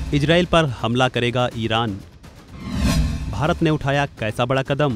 Israel पर हमला करेगा ईरान। भारत ने उठाया कैसा बड़ा कदम।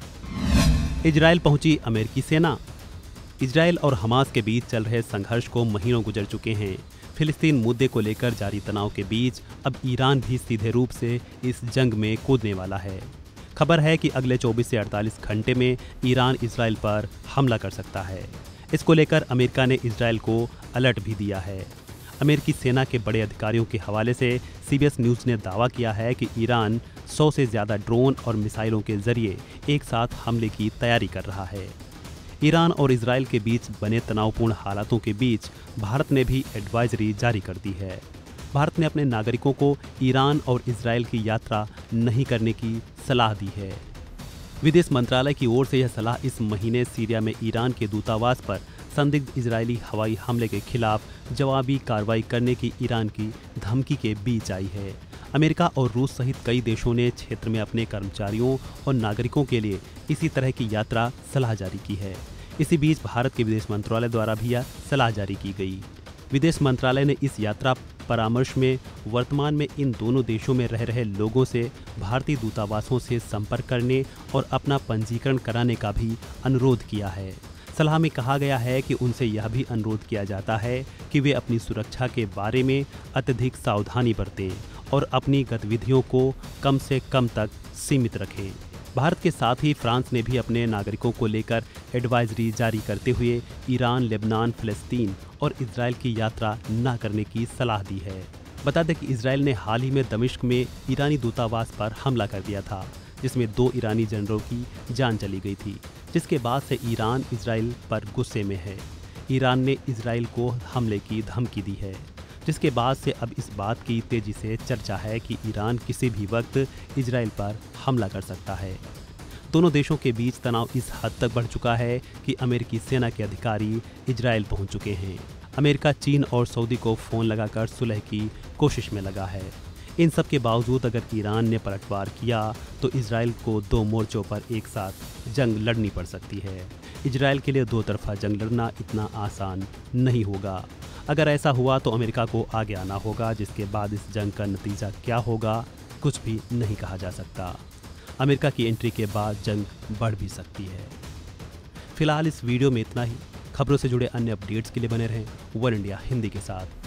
इजराइल पहुंची अमेरिकी सेना। इजराइल और हमास के बीच चल रहे संघर्ष को महीनों गुजर चुके हैं। फिलिस्तीन मुद्दे को लेकर जारी तनाव के बीच अब ईरान भी सीधे रूप से इस जंग में कूदने वाला है। खबर है कि अगले 24 से 48 घंटे में ईरान इजराइल पर हमला कर सकता है। इसको लेकर अमेरिका ने इजराइल को अलर्ट भी दिया है। अमेरिकी सेना के बड़े अधिकारियों के हवाले से CBS न्यूज़ ने दावा किया है कि ईरान 100 से ज़्यादा ड्रोन और मिसाइलों के जरिए एक साथ हमले की तैयारी कर रहा है। ईरान और इजराइल के बीच बने तनावपूर्ण हालातों के बीच भारत ने भी एडवाइजरी जारी कर दी है। भारत ने अपने नागरिकों को ईरान और इजराइल की यात्रा नहीं करने की सलाह दी है। विदेश मंत्रालय की ओर से यह सलाह इस महीने सीरिया में ईरान के दूतावास पर संदिग्ध इजरायली हवाई हमले के खिलाफ जवाबी कार्रवाई करने की ईरान की धमकी के बीच आई है। अमेरिका और रूस सहित कई देशों ने क्षेत्र में अपने कर्मचारियों और नागरिकों के लिए इसी तरह की यात्रा सलाह जारी की है। इसी बीच भारत के विदेश मंत्रालय द्वारा भी यह सलाह जारी की गई। विदेश मंत्रालय ने इस यात्रा परामर्श में वर्तमान में इन दोनों देशों में रह रहे लोगों से भारतीय दूतावासों से संपर्क करने और अपना पंजीकरण कराने का भी अनुरोध किया है। सलाह में कहा गया है कि उनसे यह भी अनुरोध किया जाता है कि वे अपनी सुरक्षा के बारे में अत्यधिक सावधानी बरतें और अपनी गतिविधियों को कम से कम तक सीमित रखें। भारत के साथ ही फ्रांस ने भी अपने नागरिकों को लेकर एडवाइजरी जारी करते हुए ईरान, लेबनान, फिलिस्तीन और इजराइल की यात्रा न करने की सलाह दी है। बता दें कि इजराइल ने हाल ही में दमिश्क में ईरानी दूतावास पर हमला कर दिया था, जिसमें 2 ईरानी जनरलों की जान चली गई थी, जिसके बाद से ईरान इजराइल पर गुस्से में है। ईरान ने इजराइल को हमले की धमकी दी है, जिसके बाद से अब इस बात की तेजी से चर्चा है कि ईरान किसी भी वक्त इजराइल पर हमला कर सकता है। दोनों देशों के बीच तनाव इस हद तक बढ़ चुका है कि अमेरिकी सेना के अधिकारी इजराइल पहुंच चुके हैं। अमेरिका, चीन और सऊदी को फ़ोन लगाकर सुलह की कोशिश में लगा है। इन सब के बावजूद अगर ईरान ने पलटवार किया तो इजराइल को 2 मोर्चों पर एक साथ जंग लड़नी पड़ सकती है। इजराइल के लिए 2 तरफा जंग लड़ना इतना आसान नहीं होगा। अगर ऐसा हुआ तो अमेरिका को आगे आना होगा, जिसके बाद इस जंग का नतीजा क्या होगा कुछ भी नहीं कहा जा सकता। अमेरिका की एंट्री के बाद जंग बढ़ भी सकती है। फिलहाल इस वीडियो में इतना ही। खबरों से जुड़े अन्य अपडेट्स के लिए बने रहें वन इंडिया हिंदी के साथ।